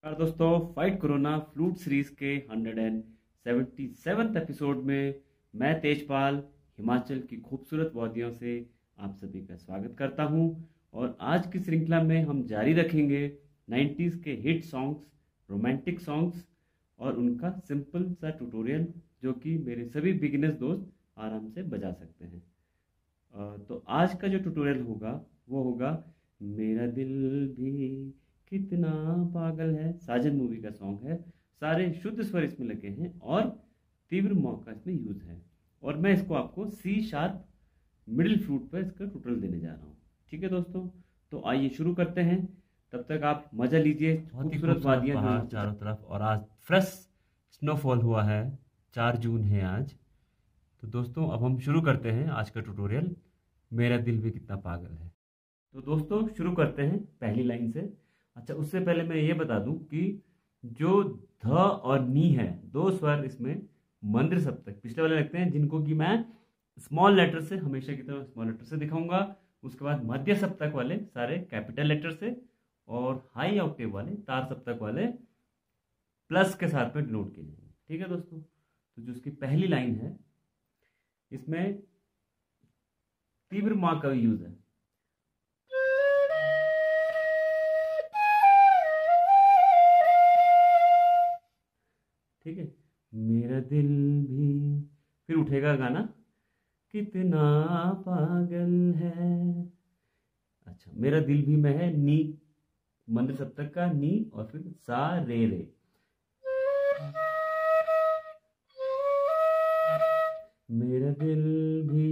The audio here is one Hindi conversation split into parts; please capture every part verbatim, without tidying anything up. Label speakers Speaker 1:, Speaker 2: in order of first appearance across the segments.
Speaker 1: और दोस्तों, फाइट कोरोना फ्लूट सीरीज के hundred and seventy seventh episode में मैं तेजपाल हिमाचल की खूबसूरत वादियों से आप सभी का स्वागत करता हूं। और आज की श्रृंखला में हम जारी रखेंगे नाइन्टीज़ के हिट सॉन्ग्स, रोमांटिक सॉन्ग्स और उनका सिंपल सा ट्यूटोरियल जो कि मेरे सभी बिगिनर्स दोस्त आराम से बजा सकते हैं। अ, तो आज का जो ट्यूटोरियल होगा वो होगा मेरा दिल भी कितना पागल है। साजन मूवी का सॉन्ग है। सारे शुद्ध स्वर इसमें लगे हैं और तीव्र मौका इसमें यूज है। और मैं इसको आपको सी शार्प मिडिल फ्लूट पर इसका ट्यूटोरियल देने जा रहा हूँ। ठीक है दोस्तों, तो आइए शुरू करते हैं। तब तक आप मजा लीजिए
Speaker 2: बहुत ही
Speaker 1: खूबसूरत
Speaker 2: खूबसूरत
Speaker 1: वादियां जो
Speaker 2: पहाड़
Speaker 1: यहाँ पे-
Speaker 2: चारों तरफ, और आज फ्रेश स्नोफॉल हुआ है। चार जून है आज। तो दोस्तों अब हम शुरू करते हैं आज का ट्यूटोरियल, मेरा दिल भी कितना पागल है।
Speaker 1: तो दोस्तों शुरू करते हैं पहली लाइन से। अच्छा, उससे पहले मैं ये बता दूं कि जो ध और नी है, दो स्वर इसमें मंद्र सप्तक पिछले वाले लगते हैं, जिनको कि मैं स्मॉल लेटर से हमेशा की तरह स्मॉल लेटर से दिखाऊंगा। उसके बाद मध्य सप्तक वाले सारे कैपिटल लेटर से, और हाई ऑक्टेव वाले तार सप्तक वाले प्लस के साथ में डिनोट किए जाएंगे। ठीक है दोस्तों, तो जो उसकी पहली लाइन है इसमें तीव्र माँ का यूज है। ठीक है, मेरा दिल भी, फिर उठेगा गाना कितना पागल है। अच्छा, मेरा दिल भी में है नी, मंद्र सप्तक का नी, और फिर सा रे रे। मेरा दिल भी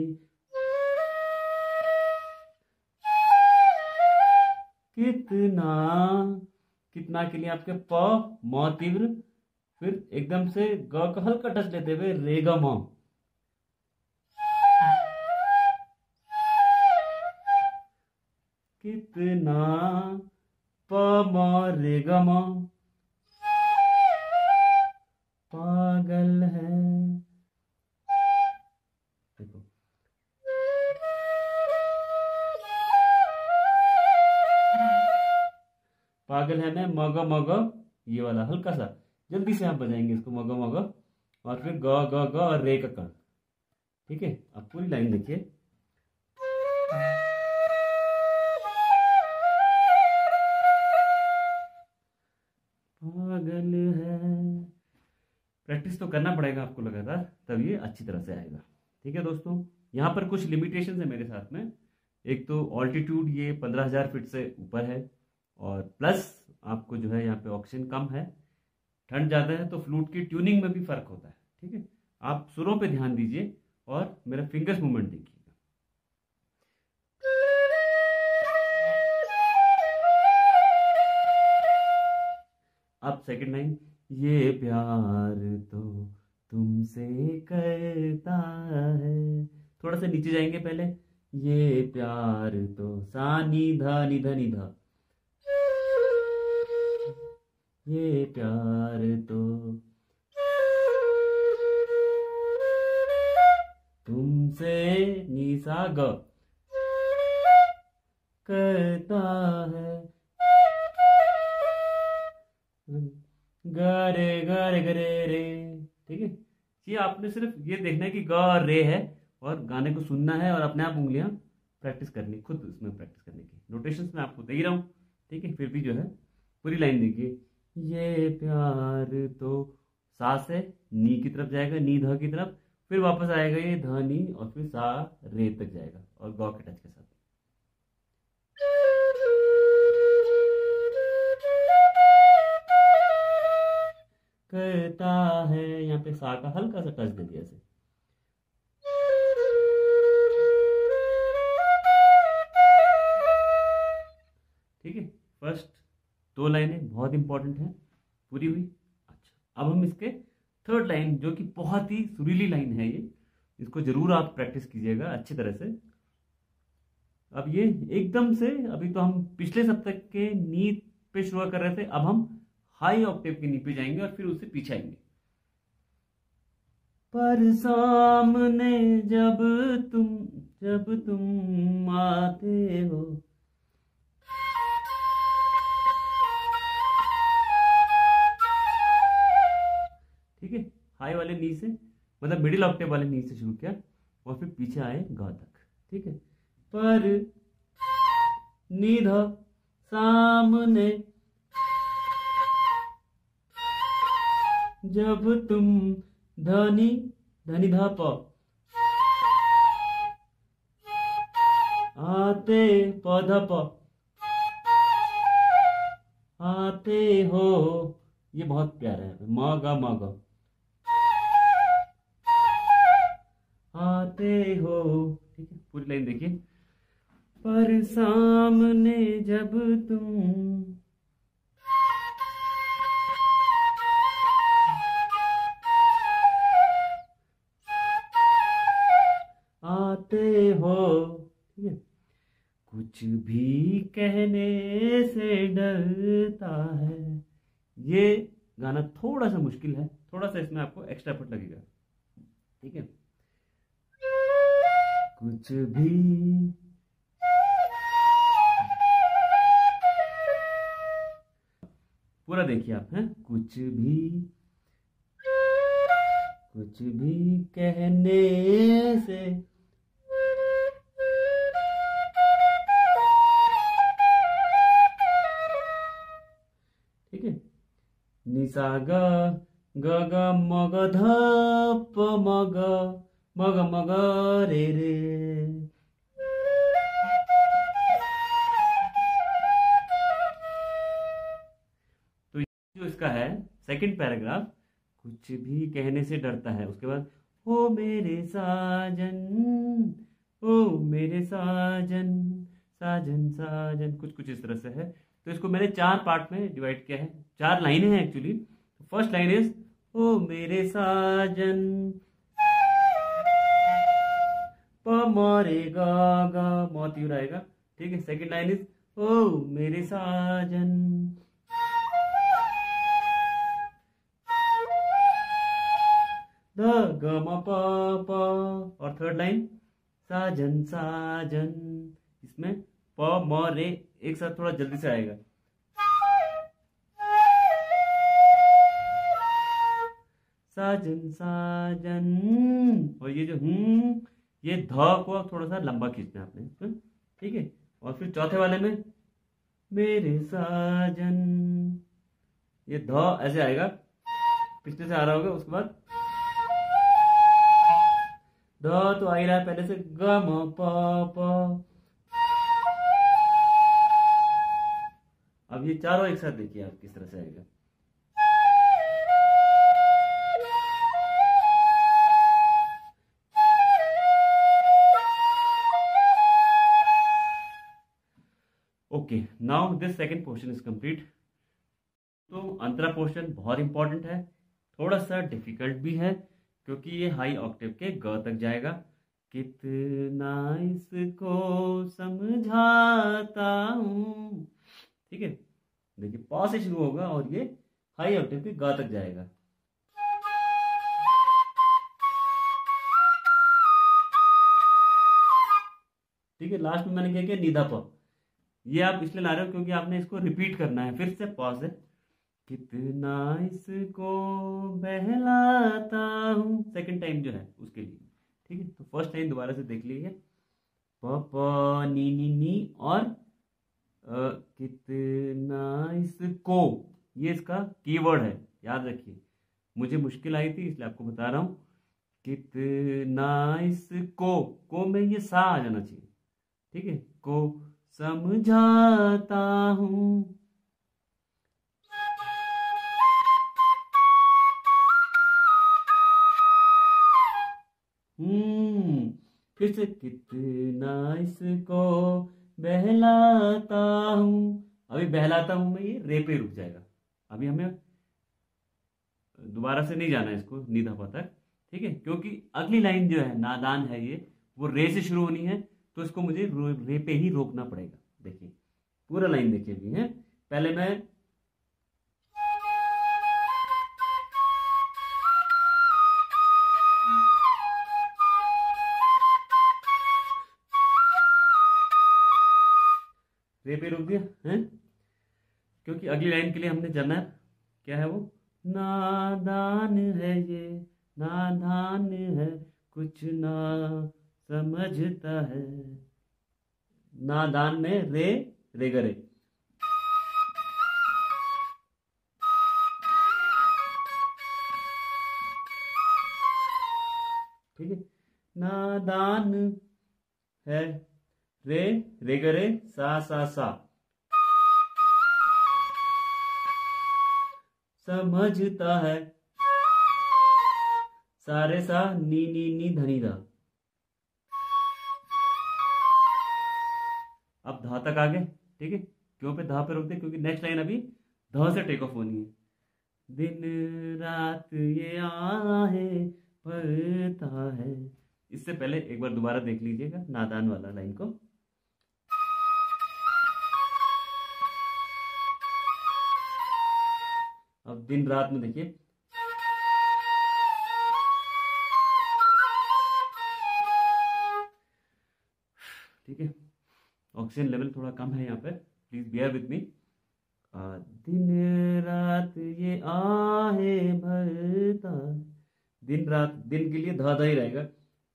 Speaker 1: कितना, कितना के लिए आपके प म तीव्र, फिर एकदम से ग का हल्का टच लेते हुए रे ग म। कितना प म रे ग म पागल है। देखो, पागल है में मग मग, ये वाला हल्का सा जल्दी से आप बजाएंगे इसको, मग मग, और फिर ग ग ग और रे का कण। ठीक है, अब पूरी लाइन देखिए। पागल है। प्रैक्टिस तो करना पड़ेगा आपको लगातार, तब ये अच्छी तरह से आएगा। ठीक है दोस्तों, यहाँ पर कुछ लिमिटेशन है मेरे साथ में। एक तो ऑल्टीट्यूड ये पंद्रह हजार फीट से ऊपर है, और प्लस आपको जो है यहाँ पे ऑक्सीजन कम है, ठंड ज़्यादा है, तो फ्लूट की ट्यूनिंग में भी फर्क होता है। ठीक है, आप सुरों पे ध्यान दीजिए और मेरा फिंगर्स मूवमेंट देखिएगा। अब सेकंड लाइन, ये प्यार तो तुमसे करता है। थोड़ा सा नीचे जाएंगे पहले, ये प्यार तो सा नी धा नी धा नी धा। ये प्यार तो तुमसे नी सा ग करता है। गा रे गा रे गा रे रे। ठीक है, ये आपने सिर्फ ये देखना है कि गा और रे है, और गाने को सुनना है और अपने आप उंगलियां प्रैक्टिस करनी, खुद उसमें प्रैक्टिस करने की। नोटेशंस में आपको दे ही रहा हूँ। ठीक है, फिर भी जो है पूरी लाइन देखिए। ये प्यार तो सा से नी की तरफ जाएगा, नी ध की तरफ, फिर वापस आएगा ये ध नी, और फिर सा रे तक जाएगा और ग के टच के साथ। कहता है, यहाँ पे सा का हल्का सा टच दे दिया ऐसे। ठीक है, फर्स्ट दो लाइनें बहुत इंपॉर्टेंट हैं, पूरी हुई। अच्छा, अब हम इसके थर्ड लाइन, जो कि बहुत ही सुरीली लाइन है, ये इसको जरूर आप प्रैक्टिस कीजिएगा अच्छी तरह से। अब ये एकदम से, अभी तो हम पिछले सप्ताह के नी पे शुरू कर रहे थे, अब हम हाई ऑक्टेव के नी पे जाएंगे और फिर उससे पीछे आएंगे। पर सामने जब तुम जब तुम आते हो, ठीक है, हाई वाले नी से, मतलब मिडिल ऑक्टेव वाले नी से शुरू किया और फिर पीछे आए गा तक, ठीक है। पर निधा सामने जब तुम धनी धनी धा प आते पौधा प आते हो, ये बहुत प्यारा है, म गा म गा आते हो, ठीक है। पूरी लाइन देखिए। पर सामने जब तुम आते हो, ठीक है। कुछ भी कहने से डरता है, ये गाना थोड़ा सा मुश्किल है, थोड़ा सा इसमें आपको एक्स्ट्रा एफर्ट लगेगा, ठीक है। कुछ भी पूरा देखिए आप, हैं, कुछ भी कुछ भी कहने से, ठीक है। निसा ग ग ग म ग ध प म ग म ग म ग रे रे, तो जो इसका है सेकंड पैराग्राफ, कुछ भी कहने से डरता है, उसके बाद ओ मेरे साजन, ओ मेरे साजन, साजन साजन, कुछ कुछ इस तरह से है। तो इसको मैंने चार पार्ट में डिवाइड किया है, चार लाइनें हैं एक्चुअली। फर्स्ट लाइन इज ओ मेरे साजन, प मोरे गा गा म तीव्र आएगा, ठीक है। सेकंड लाइन इज ओ मेरे साजन, ध ग म प प, और थर्ड लाइन साजन साजन, इसमें प म रे एक साथ थोड़ा जल्दी से आएगा, साजन साजन, और ये जो हूं, ये ध को थोड़ा सा लंबा खींचना है आपने, ठीक है। और फिर चौथे वाले में मेरे साजन, ये ध ऐसे आएगा, पिछले से आ रहा होगा, उसके बाद ध तो आ ही रहा है पहले से, ग म प प, अब ये चारों एक साथ देखिए आप किस तरह से आएगा। Okay, now this second portion is complete. तो अंतरा पोर्शन बहुत इंपॉर्टेंट है, थोड़ा सा डिफिकल्ट भी है, क्योंकि ये हाई ऑक्टेव के ग तक जाएगा। कितना इसको समझाता हूं, ठीक है। देखिए पा से शुरू होगा और ये हाई ऑक्टेव के ग तक जाएगा, ठीक है। लास्ट में मैंने क्या किया, निधा प, ये आप इसलिए ला रहे हो क्योंकि आपने इसको रिपीट करना है, फिर से पॉज है। कितना इसको बहलाता हूँ, सेकंड टाइम जो है उसके लिए, ठीक है। तो फर्स्ट लाइन दोबारा से देख लीजिए, प प नी नी नी, और आ, कितना इसको, ये इसका कीवर्ड है, याद रखिए। मुझे मुश्किल आई थी इसलिए आपको बता रहा हूँ। कितना इसको, को में ये सा आ जाना चाहिए, ठीक है। को समझाता हूँ, हम्म फिर से कितना इसको बहलाता हूँ, अभी बहलाता हूँ में ये रे पे रुक जाएगा, अभी हमें दोबारा से नहीं जाना है इसको निधा पा तक, ठीक है। क्योंकि अगली लाइन जो है नादान है ये, वो रे से शुरू होनी है, तो इसको मुझे रे पे ही रोकना पड़ेगा। देखिए पूरा लाइन देखिए अभी है, पहले मैं रे पे रोक दिया है, क्योंकि अगली लाइन के लिए हमने जाना है, क्या है वो, नादान है ये, नादान है, कुछ ना समझता है। नादान में रे रे गरे। ठीक है, नादान है, रे रे गरे, सा सा सा, समझता है, सारे सा, नी नी नी धनी धा। अब धा तक आ गए। ठीक है, क्यों पे धा पे रोकते, क्योंकि नेक्स्ट लाइन अभी ध से टेक ऑफ होनी है। दिन रात ये आहे भरता है। इससे पहले एक बार दोबारा देख लीजिएगा नादान वाला लाइन को। अब दिन रात में देखिए, ठीक है, ऑक्सीजन लेवल थोड़ा कम है यहाँ पे, प्लीज बियर विथ मी। दिन रात ये आहे भरता, दिन रात, दिन के लिए धा धा ही रहेगा।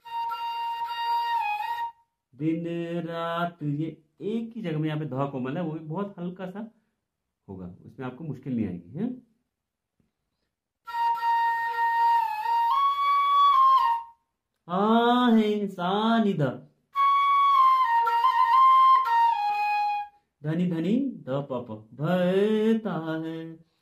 Speaker 1: दिन रात ये एक ही जगह में यहाँ पे धा कोमल है, वो भी बहुत हल्का सा होगा, उसमें आपको मुश्किल नहीं आएगी है। आहे सा नि धा, धनी धनी ध प प, भरता है,